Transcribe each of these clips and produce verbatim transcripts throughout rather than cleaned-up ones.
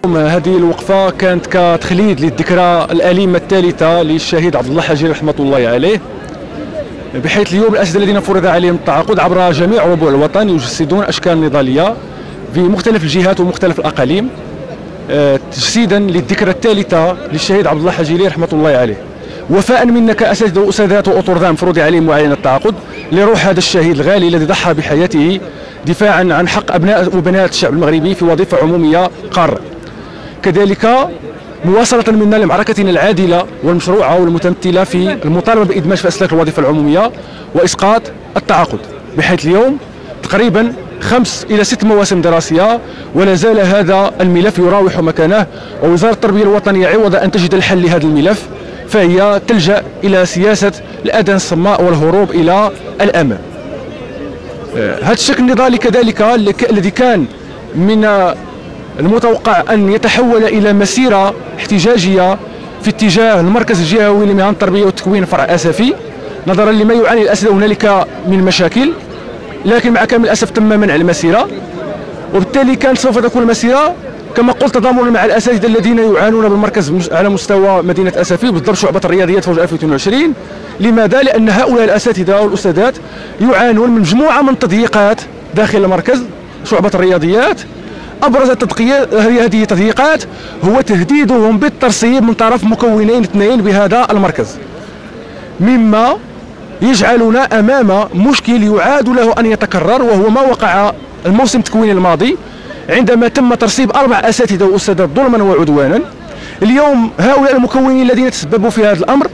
هذه الوقفة كانت كتخليد للذكرى الأليمة الثالثة للشهيد عبد الله حجيري رحمة الله عليه، بحيث اليوم الأساتذة الذين فرض عليهم التعاقد عبر جميع ربوع الوطن يجسدون أشكال نضالية في مختلف الجهات ومختلف الأقاليم تجسيدا للذكرى الثالثة للشهيد عبد الله حجيري رحمة الله عليه، وفاء منا كأساتذة وأستاذات وأطردان مفروض عليهم معاينة التعاقد لروح هذا الشهيد الغالي الذي ضحى بحياته دفاعا عن حق أبناء وبنات الشعب المغربي في وظيفة عمومية قارة. كذلك مواصلة منا لمعركتنا العادلة والمشروعة والمتمثلة في المطالبة بإدماج في أسلاك الوظيفة العمومية وإسقاط التعاقد، بحيث اليوم تقريبا خمس إلى ست مواسم دراسية ولا زال هذا الملف يراوح مكانه، ووزارة التربية الوطنية عوض أن تجد الحل لهذا الملف فهي تلجأ إلى سياسة الأذان الصماء والهروب إلى الأمام. هذا الشكل النضالي كذلك الذي كان من المتوقع أن يتحول إلى مسيرة احتجاجية في اتجاه المركز الجهوي لمهن التربية والتكوين فرع أسفي، نظرا لما يعاني الأساتذة هنالك من مشاكل، لكن مع كامل الأسف تم منع المسيرة، وبالتالي كانت سوف تكون المسيرة كما قلت تضامنا مع الأساتذة الذين يعانون بالمركز على مستوى مدينة أسفي بالضبط شعبة الرياضيات فوج ألفين واثنين وعشرين. لماذا؟ لأن هؤلاء الأساتذة والأستاذات يعانون من مجموعة من التضييقات داخل المركز شعبة الرياضيات. أبرز هذه التضييقات هو تهديدهم بالترسيب من طرف مكونين اثنين بهذا المركز، مما يجعلنا أمام مشكل يعاد له أن يتكرر، وهو ما وقع الموسم التكويني الماضي عندما تم ترسيب أربع أساتذة وأستاذات ظلما وعدوانا. اليوم هؤلاء المكونين الذين تسببوا في هذا الأمر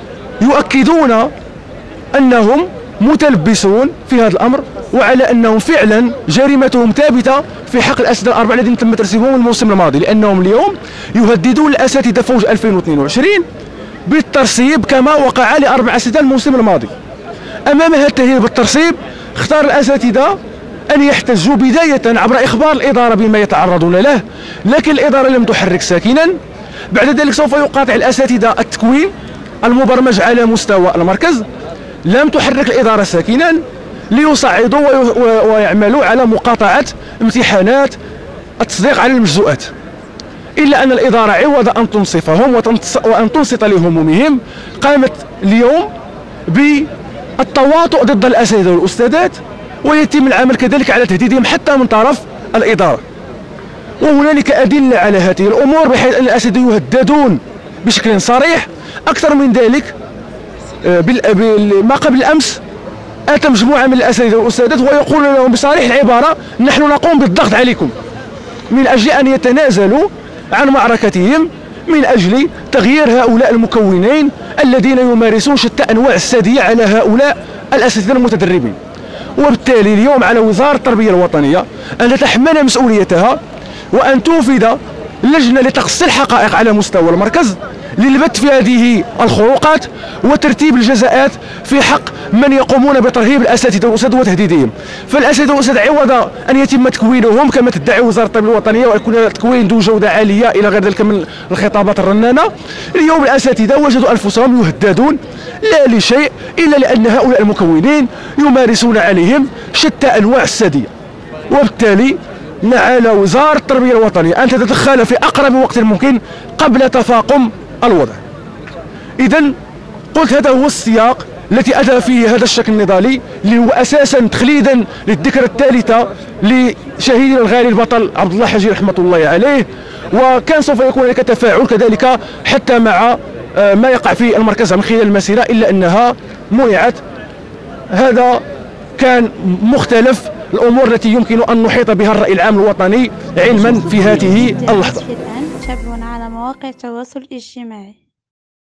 يؤكدون أنهم متلبسون في هذا الأمر، وعلى أنهم فعلا جريمتهم ثابتة في حق الأساتذة الأربعة الذين تم ترسيبهم الموسم الماضي، لأنهم اليوم يهددون الأساتذة فوج ألفين واثنين وعشرين بالترسيب كما وقع لأربع أساتذة الموسم الماضي. أمام هذا التهديد بالترسيب اختار الأساتذة أن يحتجوا بداية عبر إخبار الإدارة بما يتعرضون له، لكن الإدارة لم تحرك ساكنا. بعد ذلك سوف يقاطع الأساتذة التكوين المبرمج على مستوى المركز، لم تحرك الإدارة ساكنا ليصعدوا ويعملوا على مقاطعة امتحانات التصديق على المجزوءات، إلا أن الإدارة عوض أن تنصفهم وأن تنصت لهمومهم قامت اليوم بالتواطؤ ضد الأساتذة والأستاذات، ويتم العمل كذلك على تهديدهم حتى من طرف الإدارة. وهنالك أدلة على هذه الأمور بحيث أن الأساتذة يهددون بشكل صريح. أكثر من ذلك ما قبل الأمس أتى مجموعة من الأساتذة والأستاذات ويقول لهم بصريح العبارة: نحن نقوم بالضغط عليكم من أجل أن يتنازلوا عن معركتهم من أجل تغيير هؤلاء المكونين الذين يمارسون شتى أنواع السادية على هؤلاء الأساتذة المتدربين. وبالتالي اليوم على وزارة التربية الوطنية أن تتحمل مسؤوليتها وأن توفد لجنة لتقصي الحقائق على مستوى المركز للبت في هذه الخروقات وترتيب الجزاءات في حق من يقومون بترهيب الأساتذة والأستاذ وتهديدهم. فالأساتذة والأستاذ عوض أن يتم تكوينهم كما تدعي وزارة التربية الوطنية ويكون تكوين ذو جودة عالية إلى غير ذلك من الخطابات الرنانة، اليوم الأساتذة وجدوا أنفسهم يهددون لا لشيء إلا لأن هؤلاء المكونين يمارسون عليهم شتى أنواع السادية. وبالتالي على وزارة التربية الوطنية أن تتدخل في أقرب وقت ممكن قبل تفاقم الوضع. إذن قلت هذا هو السياق التي أتى فيه هذا الشكل النضالي اللي هو أساسا تخليدا للذكرى الثالثة لشهيدنا الغالي البطل عبد الله حجيري رحمة الله عليه، وكان سوف يكون هناك تفاعل كذلك حتى مع ما يقع في المركز من خلال المسيرة، إلا أنها منعت. هذا كان مختلف الأمور التي يمكن أن نحيط بها الرأي العام الوطني علما في هذه اللحظة. تابعونا على مواقع التواصل الاجتماعي.